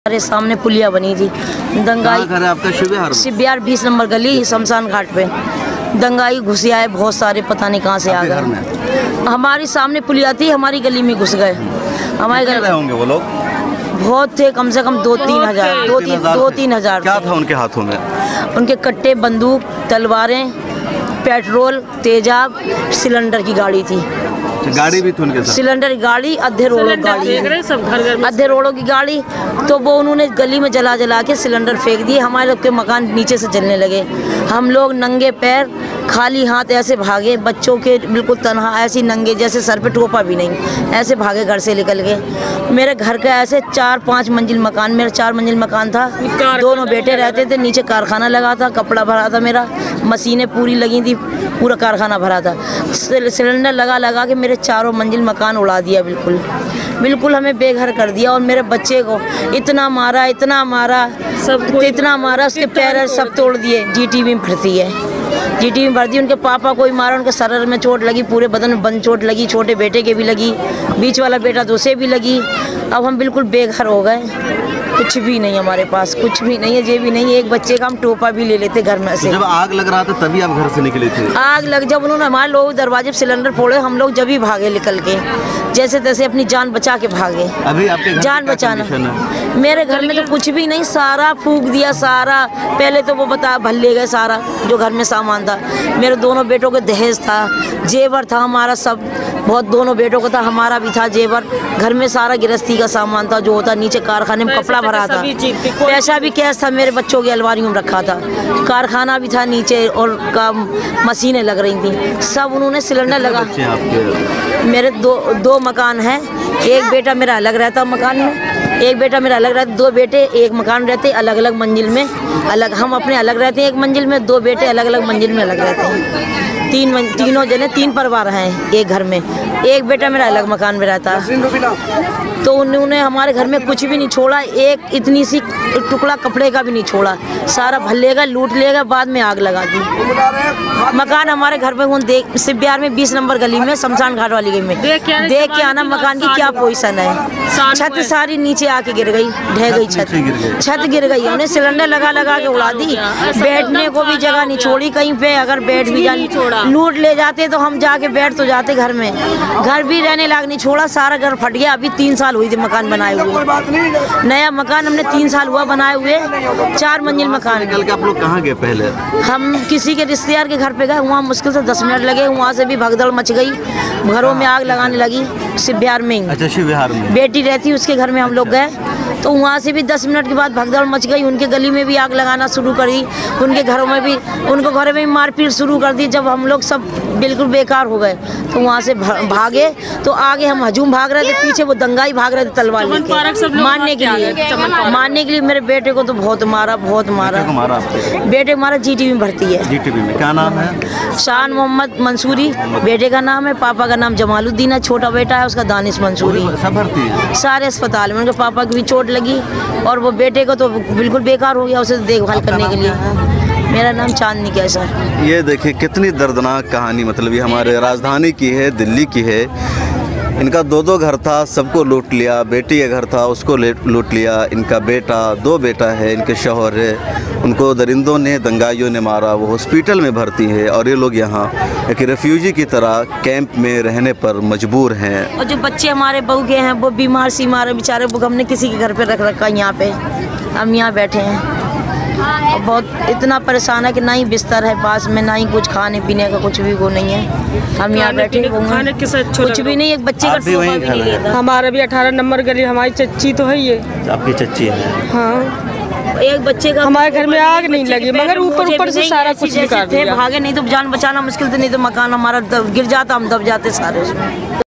हमारे सामने पुलिया बनी थी। दंगाई घर है आपका? शिव विहार 20 नंबर गली शमशान घाट पे। दंगाई घुसे आए बहुत सारे, पता नहीं कहाँ से आ गए। हमारे सामने पुलिया थी, हमारी गली में घुस गए। हमारे घर होंगे वो लोग? बहुत थे, कम से कम 2-3 हजार, 2-3 हजार। क्या था उनके हाथों में? उनके कट्टे, बंदूक, तलवारें, पेट्रोल, तेजाब, सिलेंडर की गाड़ी थी। गाड़ी भी थी उनके साथ? सिलेंडर गाड़ी, अद्धे रोड़ों की गाड़ी, सब घर अद्धे रोड़ों की गाड़ी। तो वो उन्होंने गली में जला जला के सिलेंडर फेंक दिए। हमारे लोग के मकान नीचे से जलने लगे। हम लोग नंगे पैर खाली हाथ ऐसे भागे, बच्चों के बिल्कुल तनहा, ऐसी नंगे, जैसे सर पे टोपा भी नहीं, ऐसे भागे घर से निकल गए। मेरे घर का ऐसे 4-5 मंजिल मकान, मेरा 4 मंजिल मकान था। दोनों बेटे रहते थे, नीचे कारखाना लगा था, कपड़ा भरा था, मेरा मशीनें पूरी लगी थी, पूरा कारखाना भरा था। सिलेंडर लगा लगा के मेरे 4 मंजिल मकान उड़ा दिया, बिल्कुल हमें बेघर कर दिया। और मेरे बच्चे को इतना मारा, इतना मारा, इतना मारा, उसके पैर सब तोड़ दिए। जीटीबी में भर्ती है, जीटीबी में भर्ती। उनके पापा को भी मारा, उनके सर में चोट लगी, पूरे बदन में बंद चोट लगी, छोटे बेटे के भी लगी, बीच वाला बेटा तो उसे भी लगी। अब हम बिल्कुल बेघर हो गए, कुछ भी नहीं हमारे पास, कुछ भी नहीं है, ये भी नहीं है। एक बच्चे का हम टोपा भी ले लेते घर में से। जब आग लग रहा था तभी आप घर से निकले थे? आग लग जब उन्होंने हमारे लोग दरवाजे पे सिलेंडर फोड़े, हम लोग जब ही भागे निकल के, जैसे तैसे अपनी जान बचा के भागे। अभी आपके घर जान बचाना? मेरे घर में तो कुछ भी नहीं, सारा फूंक दिया, सारा। पहले तो वो भल्ले गए सारा जो घर में सामान था। मेरे दोनों बेटों के दहेज था, जेवर था हमारा, सब बहुत, दोनों बेटों का था, हमारा भी था जेवर। घर में सारा गृहस्थी का सामान था जो होता, नीचे कारखाने में कपड़ा भरा था, पैसा भी कैश था, मेरे बच्चों की अलमारियों में रखा था, कारखाना भी था नीचे, और मशीनें लग रही थी, सब उन्होंने सिलेंडर लगा। मेरे दो मकान हैं, एक बेटा मेरा अलग रहता मकान में, एक बेटा मेरा अलग रहता, 2 बेटे एक मकान रहते, अलग अलग मंजिल में, अलग हम अपने अलग रहते हैं एक मंजिल में, 2 बेटे अलग अलग मंजिल में अलग रहते हैं। तीनों जने 3 परिवार हैं एक घर में, एक बेटा मेरा अलग मकान में रहता। तो उन्होंने हमारे घर में कुछ भी नहीं छोड़ा, एक इतनी सी टुकड़ा कपड़े का भी नहीं छोड़ा, सारा भल्लेगा, लूट लेगा, बाद में आग लगा दी। मकान हमारे घर में शिव विहार में 20 नंबर गली में शमशान घाट वाली गली में देख के आना मकान की क्या पोजीशन है। छत सारी नीचे आके गिर गई, ढह गई छत गिर गई। उन्हें सिलेंडर लगा लगा के उड़ा दी, बैठने को भी जगह नहीं छोड़ी कहीं पे। अगर बैठ भी जानी लूट ले जाते तो हम जाके बैठ तो जाते घर में, घर भी रहने लायक नहीं छोड़ा, सारा घर फट गया। अभी 3 साल हुई थी मकान बनाए हुए, नया मकान हमने 3 साल हुआ बनाए हुए, 4 मंजिल मकान। निकल के आप लोग कहाँ गए पहले? हम किसी के रिश्तेदार के घर पे गए, वहाँ मुश्किल से 10 मिनट लगे, वहाँ से भी भगदड़ मच गई, घरों में आग लगाने लगी। शिव विहार में, अच्छा शिव विहार में बेटी रहती, उसके घर में हम लोग गए, तो वहाँ से भी 10 मिनट के बाद भगदड़ मच गई। उनके गली में भी आग लगाना शुरू करी, उनके घरों में भी, उनको घरों में भी मारपीट शुरू कर दी। जब हम लोग सब बिल्कुल बेकार हो गए तो वहाँ से भागे, तो आगे हम हजूम भाग रहे थे, पीछे वो दंगाई भाग रहे थे तलवार लेके मारने के लिए। मेरे बेटे को तो बहुत मारा। बेटे मारा, जीटीबी में भर्ती है। जीटीबी में क्या नाम है? शान मोहम्मद मंसूरी बेटे का नाम है, पापा का नाम जमालुद्दीन है, छोटा बेटा है उसका दानिश मंसूरी। सब भर्ती है सारे अस्पताल में। उनके पापा की भी चोट लगी और वो बेटे को तो बिल्कुल बेकार हो गया, उसे देखभाल करने के लिए। मेरा नाम चांदनी कैसा। ये देखिए कितनी दर्दनाक कहानी, मतलब ये हमारे राजधानी की है, दिल्ली की है। इनका 2 घर था, सबको लूट लिया। बेटी का घर था, उसको लूट लिया। इनका बेटा, 2 बेटा है, इनके शौहर है, उनको दरिंदों ने, दंगाइयों ने मारा। वो हॉस्पिटल में भर्ती है और ये लोग यहाँ एक रेफ्यूजी की तरह कैंप में रहने पर मजबूर हैं। और जो बच्चे हमारे बहू के हैं वो बीमार सीमार बेचारे, वो हमने किसी के घर पे रख रखा है। यहाँ पे हम यहाँ बैठे हैं, बहुत इतना परेशान है कि ना ही बिस्तर है पास में, ना ही कुछ खाने पीने का कुछ भी वो नहीं है। हम यहाँ बैठे कुछ भी नहीं, एक बच्चे का टोपा भी नहीं लेता। हमारा भी 18 नंबर गली, हमारी चच्ची तो है ये। आपकी चच्ची है? हाँ, एक बच्चे का। हमारे घर में आग नहीं लगी, मगर ऊपर से सारा कुछ निकाल दिया। भागे नहीं तो जान बचाना मुश्किल था, नहीं तो मकान हमारा गिर जाता, हम दब जाते सारे उसमें।